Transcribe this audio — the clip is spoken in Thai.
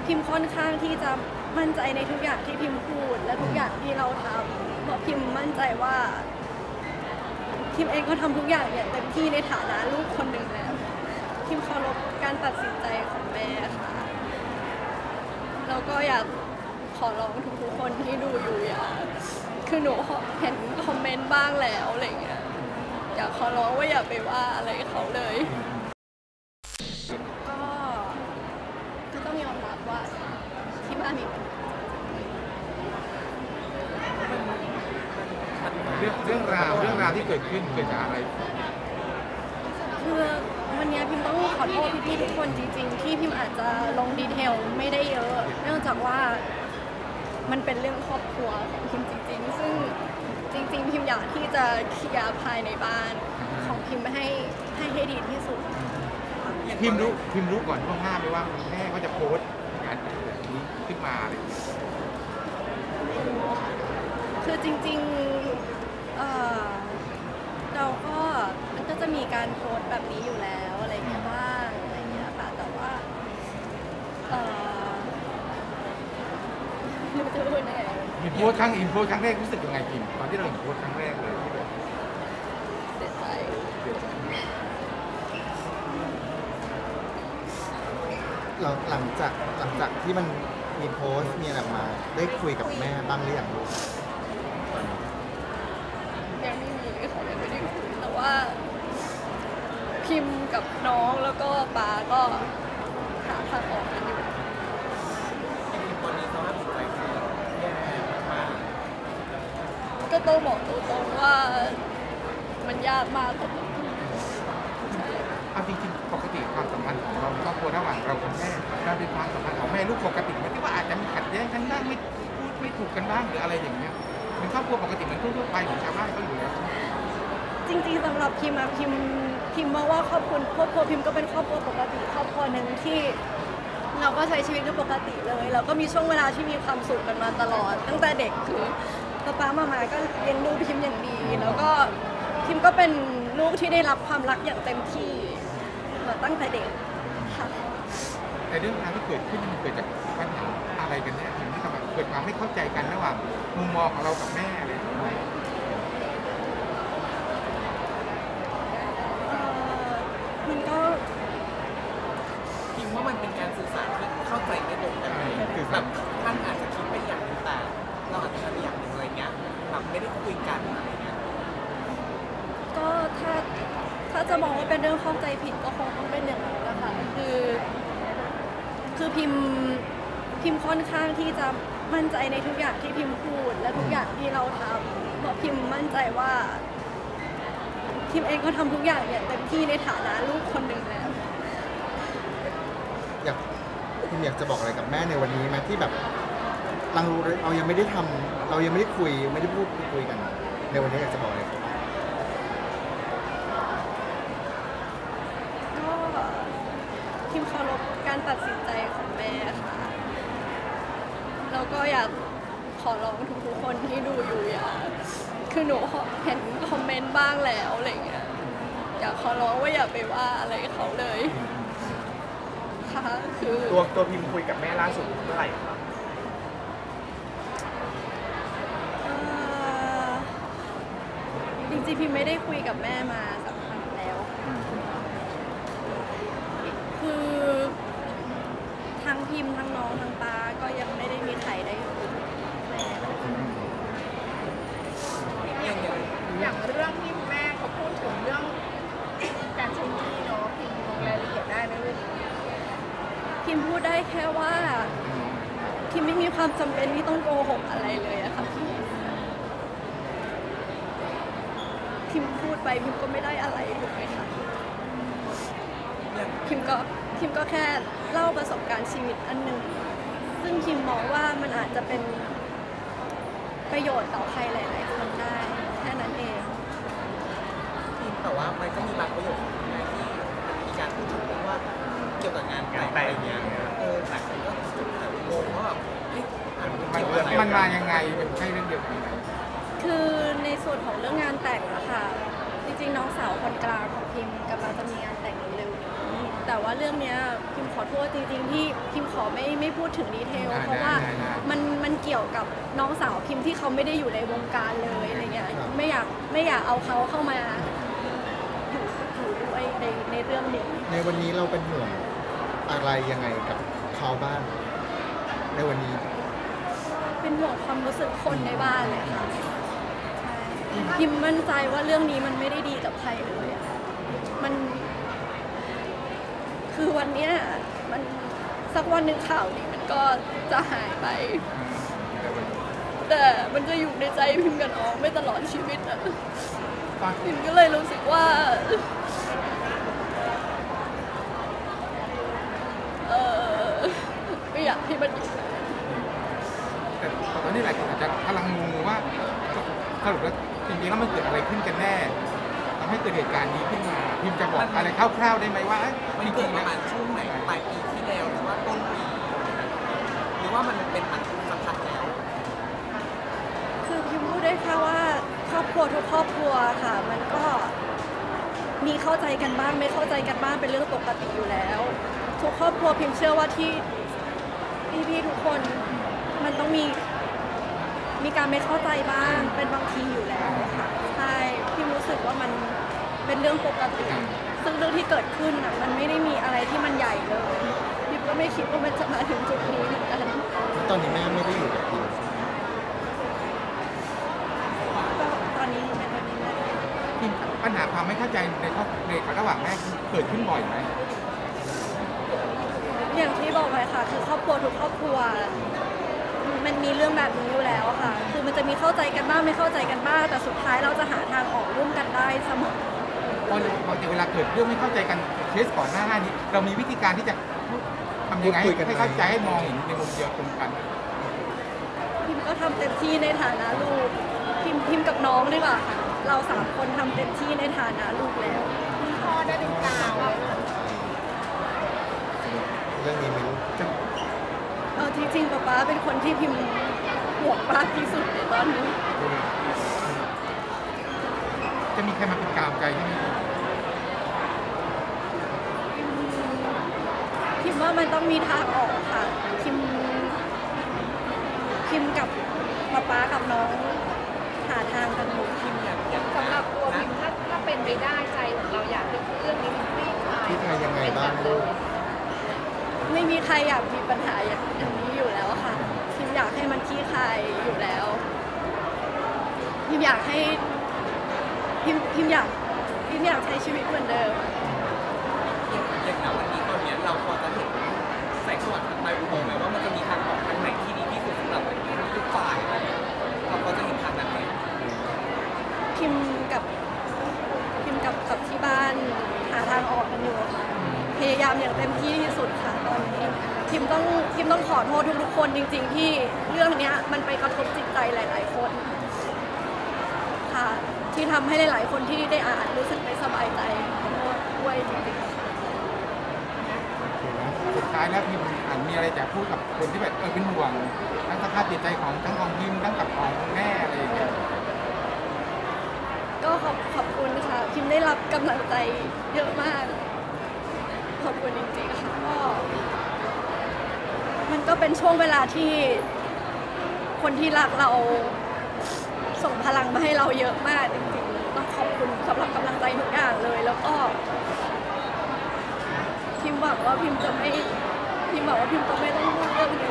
พิมพ์ค่อนข้างที่จะมั่นใจในทุกอย่างที่พิมพ์พูดและทุกอย่างที่เราทำเพราะพิมพ์มั่นใจว่าพิมเองก็ทำทุกอย่างอย่างเต็มที่ในฐานะลูกคนหนึ่งแล้วพิมเคารพการตัดสินใจของแม่ค่ะแล้วก็อยากขอร้องทุกคนที่ดูอยู่คือหนูเห็นคอมเมนต์บ้างแล้วอะไรเงี้ยอยากขอร้องว่าอย่าไปว่าอะไรเขาเลยก็ต้องยอมรับว่าที่บ้านมีเรื่องราวที่เกิดขึ้นเกิดจากอะไรคือวันนี้พิมต้องขอโทษพี่ๆทุกคนจริงๆที่พิมอาจจะลงดีเทลไม่ได้เยอะเนื่องจากว่ามันเป็นเรื่องครอบครัวของพิมจริงๆซึ่งจริงๆพิมอยากที่จะเคลียร์ภายในบ้านของพิมให้ดีที่สุดพิมรู้ก่อนล่วงหน้าไหมว่าแม่เขาจะโพสต์การแบบนี้ขึ้นมาอะไรอย่างเงี้ยคือจริงๆเราก็มันก็จะมีการโพสต์แบบนี้อยู่แล้วอะไรเงี้ยบ้างอะไรเงี้ยค่ะแต่ว่าไม่รู้จะพูดยังไงโพสต์ครั้งแรกรู้สึกยังไงพิมตอนที่เราเห็นโพสต์ครั้งแรกเลยที่แบบเสียใจเราหลังจากที่มันมีโพสต์มีอะไรมาได้คุยกับแม่บ้างหรือยังลูกยังไม่มีเลยค่ะยังไม่ได้คุยแต่ว่าพิมกับน้องแล้วก็ป๊าก็หาทางออกกันอยู่ตอนนี้สภาพจิตใจคือแย่มากก็ต้องบอกตรงๆว่ามันยากมากค่ะเอาจริงๆปกติความสัมพันธ์ของเราครอบครัวระหว่างเรากับแม่การเป็นความสัมพันธ์ของแม่ลูกปกติมันที่ว่าอาจจะมีขัดแย้งกันบ้างไม่ถูกกันบ้างหรืออะไรอย่างเงี้ยเป็นครอบครัวปกติเหมือนทั่วๆไปของชาวบ้านเขาอยู่แล้วจริงๆสำหรับพิมมองว่าครอบครัวพิมก็เป็นครอบครัวปกติครอบครัวหนึ่งที่เราก็ใช้ชีวิตกันปกติเลยเราก็มีช่วงเวลาที่มีความสุขกันมาตลอดตั้งแต่เด็กคือป๊ามาก็เลี้ยงดูพิมอย่างดีแล้วก็พิมก็เป็นลูกที่ได้รับความรักอย่างเต็มที่มาตั้งแต่เด็กค่ะในเรื่องราวที่เกิดขึ้นมันเกิดจากปัญหาอะไรกันเนี่ยถึงที่ทำให้เกิดความไม่เข้าใจกันระหว่างมุมมองของเรากับแม่อะไรอย่างเงี้ยมันก็พิมว่ามันเป็นการสื่อสารที่เข้าใจไม่ตรงกันแบบท่านอาจจะคิดเป็นอย่างนึงแต่เราอาจจะทำอย่างหนึ่งอะไรเงี้ยแบบไม่ได้คุยกันอะไรเงี้ยก็ถ้าจะมองว่าเป็นเรื่องเข้าใจผิดก็คงต้องเป็นอย่างนั้นแหละค่ะคือพิมค่อนข้างที่จะมั่นใจในทุกอย่างที่พิมพูดและทุกอย่างที่เราทำเพราะพิมมั่นใจว่าพิมเองก็ทำทุกอย่างอย่างเต็มที่ในฐานะลูกคนหนึ่งแล้วพิมอยากจะบอกอะไรกับแม่ในวันนี้ไหมที่แบบเรายังไม่ได้ทำเรายังไม่ได้คุยไม่ได้พูดคุยกันในวันนี้อยากจะบอกอะไรพิมเคารพการตัดสินใจของแม่ค่ะแล้วก็อยากขอร้องทุกคนที่ดูอยู่คือหนูเห็นคอมเมนต์บ้างแล้วอะไรเงี้ยอยากขอร้องว่าอย่าไปว่าอะไรเขาเลยค่ะคือตัวพิมคุยกับแม่ล่าสุดเมื่อไหร่ครับจริงๆพิมไม่ได้คุยกับแม่มาสักพักแล้วคือทั้งพิมทั้งน้องทั้งตาก็ยังไม่ได้มีใครได้คุยแม่อย่างเรื่องที่แม่เขาพูดถึงเรื่องการใช้หนี้เนาะพิมลงรายละเอียดได้ไหมลูกพิมพูดได้แค่ว่าพิมไม่มีความจำเป็นที่ต้องโกหกอะไรเลยอะค่ะพิมพูดไปพิมก็ไม่ได้อะไรถูกไหมคะพิมก็แค่เล่าประสบการณ์ชีวิตอันหนึ่งซึ่งพิมมองว่ามันอาจจะเป็นประโยชน์ต่อใครหลายๆคนได้แค่นั้นเองพิมแต่ว่ามันก็มีบางประโยคที่มีการพูดถึงว่าเกี่ยวกับงานแต่งอะไรเงี้ยแต่ก็งงว่ามันมายังไงเป็นใช่เรื่องเดียวกันคือในส่วนของเรื่องงานแต่งอะค่ะจริงๆน้องสาวคนกลางของพิมกำลังจะมีงานแต่งเร็วๆนี้แต่ว่าเรื่องเนี้ยพิมขอโทษจริงๆที่พิมขอไม่พูดถึงดีเทลเพราะว่ามันเกี่ยวกับน้องสาวพิมที่เขาไม่ได้อยู่ในวงการเลยอะไรเงี้ยไม่อยากเอาเขาเข้ามาอยู่ด้วยในเรื่องนี้ในวันนี้เราเป็นห่วงอะไรยังไงกับเขาบ้างในวันนี้เป็นห่วงความรู้สึกคนในบ้านเลยค่ะพิมมั่นใจว่าเรื่องนี้มันไม่ได้ดีกับใครเลยอะมันคือวันเนี้ยมันสักวันหนึ่งข่าวนี้มันก็จะหายไปแต่มันจะอยู่ในใจพิมกับน้องไม่ตลอดชีวิตอะพิมก็เลยรู้สึกว่าไม่อยากให้มันอยู่แต่ตอนนี้หลายคนอาจจะกำลังงงว่าสรุปแล้วจริงๆแล้วมันเกิดอะไรขึ้นกันแน่ทำให้เกิดเหตุการณ์นี้ขึ้นมาพิมจะบอกอะไรคร่าวๆได้ไหมว่ามันเกิดประมาณช่วงไหนปลายปีที่แล้วหรือว่าต้นปีหรือว่ามันเป็นมันสักพักแล้วคือพิมพูดได้แค่ว่าครอบครัวทุกครอบครัวค่ะมันก็มีเข้าใจกันบ้างไม่เข้าใจกันบ้างเป็นเรื่องปกติอยู่แล้วทุกครอบครัวพิมเชื่อว่าที่พี่ๆทุกคนมันต้องมีการไม่เข้าใจบ้างเป็นบางทีอยู่แล้วค่ะใช่พิมรู้สึกว่ามันเป็นเรื่องปกติซึ่งเรื่องที่เกิดขึ้นอ่ะมันไม่ได้มีอะไรที่มันใหญ่เลยพิมก็ไม่คิดว่ามันจะมาถึงจุดนี้เหมือนกันตอนนี้แม่ไม่ได้อยู่กับพิมตอนนี้แม่พิมปัญหาความไม่เข้าใจในครอบครัวระหว่างแม่เกิดขึ้นบ่อยไหมอย่างที่บอกไปค่ะคือครอบครัวทุกครอบครัวมันมีเรื่องแบบนี้อยู่แล้วค่ะคือมันจะมีเข้าใจกันบ้างไม่เข้าใจกันบ้างแต่สุดท้ายเราจะหาทางออกร่วมกันได้เสมอพอเวลาเกิดเรื่องไม่เข้าใจกันเคสก่อนหน้านี้เรามีวิธีการที่จะทำยังไงให้เข้าใจให้มองเห็นในมุมเดียวตรงกันพิมก็ทำเต็มที่ในฐานะลูกพิมกับน้องดีกว่าค่ะเรา3 คนทำเต็มที่ในฐานะลูกแล้วพ่อได้เป็นกลางเรื่องนี้ไม่รู้จริงๆป๊าเป็นคนที่พิมห่วงมากที่สุดในตอนนี้จะมีใครมาเป็นกาวใจใช่ไหมพิมว่ามันต้องมีทางออกค่ะพิมกับป๊ากับน้องหาทางกันอยู่พิมอย่างสำหรับตัวพิมถ้าเป็นไปได้ใจของเราอยากให้เรื่องนี้มันคลี่คลายยังไงบ้างไม่มีใครอยากมีปัญหาอย่างนี้อยู่แล้วค่ะพิมอยากให้มันคลี่คลายอยู่แล้วพิมอยากให้พิมอยากใช้ชีวิตเหมือนเดิมอย่างวันนี้ตอนนี้เราพอจะเห็นแสงสว่างทางปลายอุโมงค์ไหมว่ามันจะมีทางออกทางไหนที่ดีที่สุดสำหรับทุกฝ่ายเราพอจะเห็นทางนั้นไหมพิมกับที่บ้านหาทางออกกันอยู่ค่ะพยายามอย่างเต็มที่ที่สุดค่ะตอนนี้พิมต้องขอโทษทุกคนจริงๆที่เรื่องนี้มันไปกระทบจิตใจหลายๆคนค่ะที่ทำให้หลายๆคนที่ได้อ่านรู้สึกไม่สบายใจขอโทษด้วยจริงๆสุดท้ายแล้วพิมมีอะไรจะพูดกับคนที่แบบเป็นห่วงทั้งสภาพจิตใจของทั้งของพิมทั้งกับของแม่อะไรอย่างเงี้ยก็ขอบคุณค่ะพิมได้รับกำลังใจเยอะมากขอบคุณจริงๆค่ะก็มันก็เป็นช่วงเวลาที่คนที่รักเราส่งพลังมาให้เราเยอะมากจริงๆต้องขอบคุณสำหรับกำลังใจทุกอย่างเลยแล้วก็พิมหวังว่าพิมจะไม่ต้องพูดเรื่องนี้